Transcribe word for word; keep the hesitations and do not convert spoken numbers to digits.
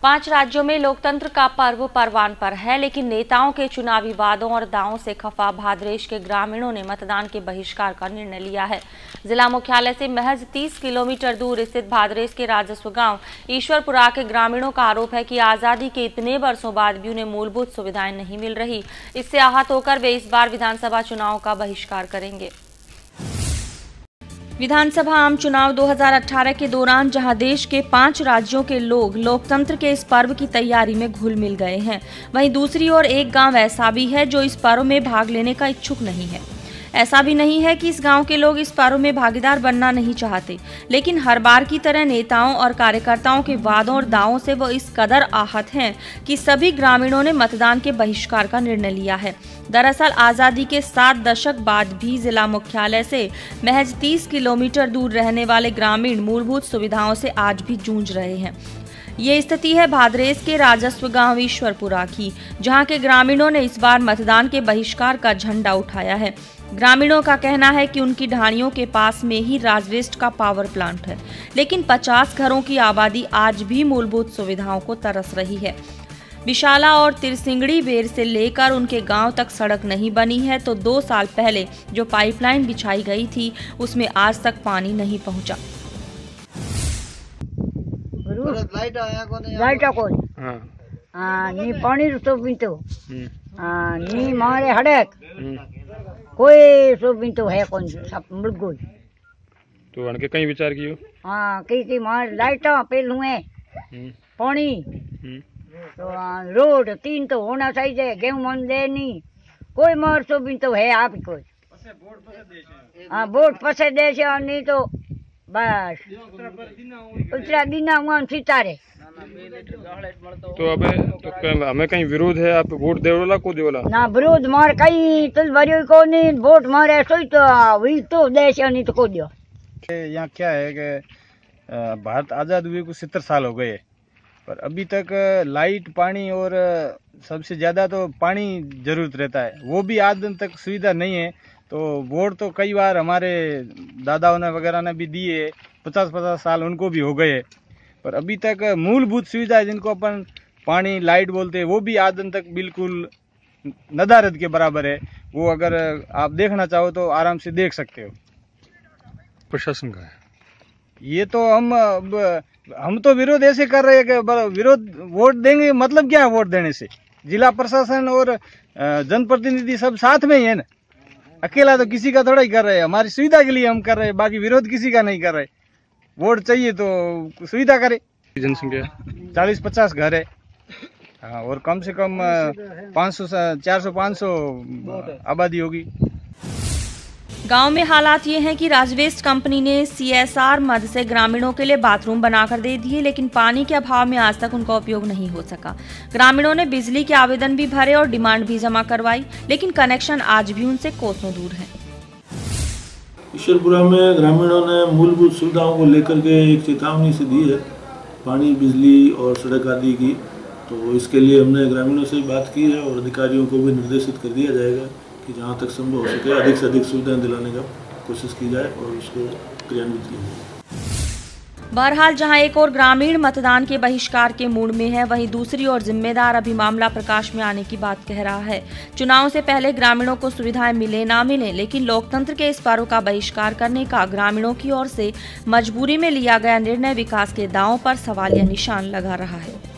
पांच राज्यों में लोकतंत्र का पर्व परवान पर है, लेकिन नेताओं के चुनावी वादों और दावों से खफा भाद्रेश के ग्रामीणों ने मतदान के बहिष्कार का निर्णय लिया है। जिला मुख्यालय से महज तीस किलोमीटर दूर स्थित भाद्रेश के राजस्व गांव ईश्वरपुरा के ग्रामीणों का आरोप है कि आजादी के इतने वर्षों बाद भी उन्हें मूलभूत सुविधाएं नहीं मिल रही। इससे आहत होकर वे इस बार विधानसभा चुनाव का बहिष्कार करेंगे। विधानसभा आम चुनाव दो हज़ार अठारह के दौरान जहां देश के पांच राज्यों के लोग लोकतंत्र के इस पर्व की तैयारी में घुल मिल गए हैं, वहीं दूसरी ओर एक गांव ऐसा भी है जो इस पर्व में भाग लेने का इच्छुक नहीं है। ऐसा भी नहीं है कि इस गांव के लोग इस पर्व में भागीदार बनना नहीं चाहते, लेकिन हर बार की तरह नेताओं और कार्यकर्ताओं के वादों और दावों से वो इस कदर आहत हैं कि सभी ग्रामीणों ने मतदान के बहिष्कार का निर्णय लिया है। दरअसल आजादी के सात दशक बाद भी जिला मुख्यालय से महज तीस किलोमीटर दूर रहने वाले ग्रामीण मूलभूत सुविधाओं से आज भी जूझ रहे हैं। ये स्थिति है भाद्रेश के राजस्व गांव ईश्वरपुरा की, जहां के ग्रामीणों ने इस बार मतदान के बहिष्कार का झंडा उठाया है। ग्रामीणों का कहना है कि उनकी ढाणियों के पास में ही राजवेस्ट का पावर प्लांट है, लेकिन पचास घरों की आबादी आज भी मूलभूत सुविधाओं को तरस रही है। विशाला और तिरसिंगड़ी बेर से लेकर उनके गांव तक सड़क नहीं बनी है, तो दो साल पहले जो पाइपलाइन बिछाई गई थी उसमें आज तक पानी नहीं पहुंचा। लाइट कोई नी पानी तो बिंतो नी मारे हड़क कोई सो बिंतो है कौन सब मुर्गो तो अनके कई विचार कियो हां कई कई मार लाइटा पेलू है पानी तो रोड तीन तो होना चाहिए। गेहूं मन दे नहीं कोई मार सो बिंतो है आप कोई हां वोट पसे दे से नहीं तो बस उतरा दिना हुआ सितारे। तो अब तो हमें कहीं विरोध है, आप वोट देवला को देवला ना विरोध मार कहीं तुल भरियो को नहीं वोट मारे सोई तो वही तो देश नहीं तो को दियो। यहाँ क्या है कि भारत आज़ाद हुए को सत्तर साल हो गए, पर अभी तक लाइट पानी और सबसे ज़्यादा तो पानी जरूरत रहता है, वो भी आज दिन तक सुविधा नहीं है। तो वोट तो कई बार हमारे दादाओं ने वगैरह ने भी दिए, पचास पचास साल उनको भी हो गए, पर अभी तक मूलभूत सुविधाएं जिनको अपन पानी लाइट बोलते हैं वो भी आज दिन तक बिल्कुल नदारद के बराबर है। वो अगर आप देखना चाहो तो आराम से देख सकते हो। प्रशासन का है ये तो हम हम तो विरोध ऐसे कर रहे हैं कि विरोध वोट देंगे मतलब क्या है वोट देने से? जिला प्रशासन और जनप्रतिनिधि सब साथ में ही है ना, अकेला तो किसी का थोड़ा ही कर रहे हैं। हमारी सुविधा के लिए हम कर रहे हैं, बाकी विरोध किसी का नहीं कर रहे। वोट चाहिए तो सुविधा करे। जनसंख्या चालीस पचास घर है हाँ, और कम से कम पाँच सौ चार सौ पाँच सौ आबादी होगी। गांव में हालात ये हैं कि राजवेस्ट कंपनी ने सीएसआर मद से ग्रामीणों के लिए बाथरूम बनाकर दे दिए, लेकिन पानी के अभाव में आज तक उनका उपयोग नहीं हो सका। ग्रामीणों ने बिजली के आवेदन भी भरे और डिमांड भी जमा करवाई, लेकिन कनेक्शन आज भी उनसे कोसों दूर है। ईश्वरपुरा में ग्रामीणों ने मूलभूत सुविधाओं को लेकर के एक चेतावनी से दी है, पानी बिजली और सड़क आदि की। तो इसके लिए हमने ग्रामीणों से बात की है और अधिकारियों को भी निर्देशित कर दिया जाएगा कि जहाँ तक संभव हो सके अधिक से अधिक सुविधाएं दिलाने का कोशिश की जाए और उसको क्रियान्वित किया जाए। बहरहाल जहां एक और ग्रामीण मतदान के बहिष्कार के मूड में है, वहीं दूसरी ओर जिम्मेदार अभी मामला प्रकाश में आने की बात कह रहा है। चुनाव से पहले ग्रामीणों को सुविधाएं मिले ना मिले, लेकिन लोकतंत्र के इस पर्व का बहिष्कार करने का ग्रामीणों की ओर से मजबूरी में लिया गया निर्णय विकास के दांवों पर सवालिया निशान लगा रहा है।